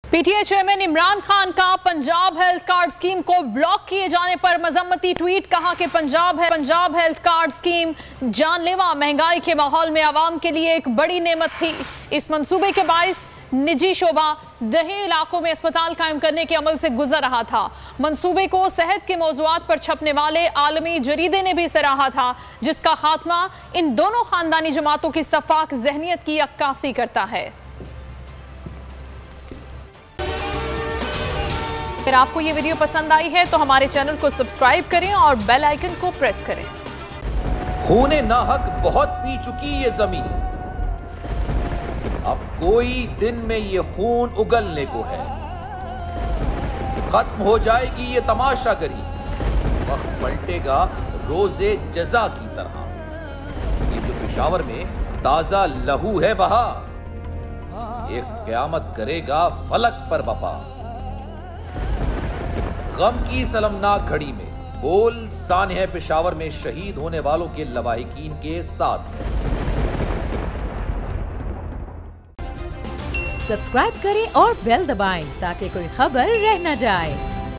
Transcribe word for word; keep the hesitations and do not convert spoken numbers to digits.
PTI chairman Imran Khan का Punjab health card scheme को block किए जाने पर मजम्मती ट्वीट। कहा कि पंजाब है पंजाब हेल्थ कार्ड स्कीम जानलेवा महंगाई के माहौल में आवाम के लिए एक बड़ी नेमत थी। इस मंसूबे के बायस निजी शोबा दही इलाकों में अस्पताल कायम करने के अमल से गुजर रहा था। मंसूबे को सेहत के मौजुआत पर छपने वाले आलमी जरीदे ने भी सराहा था, जिसका खात्मा इन दोनों खानदानी जमातों की सफाक जहनियत की अक्कासी करता है। अगर आपको ये वीडियो पसंद आई है तो हमारे चैनल को सब्सक्राइब करें और बेल आइकन को प्रेस करें। खूने नाहक बहुत पी चुकी ये जमीन, अब कोई दिन में ये खून उगलने को है। खत्म हो जाएगी ये तमाशागरी, वक्त पलटेगा रोजे जजा की तरह। ये जो पेशावर में ताजा लहू है बहा, एक क़यामत करेगा फलक पर बपा। गम की सलमनाक घड़ी में बोल सानह पेशावर में शहीद होने वालों के लवाहिकीन के साथ है। सब्सक्राइब करें और बेल दबाएं ताकि कोई खबर रह न जाए।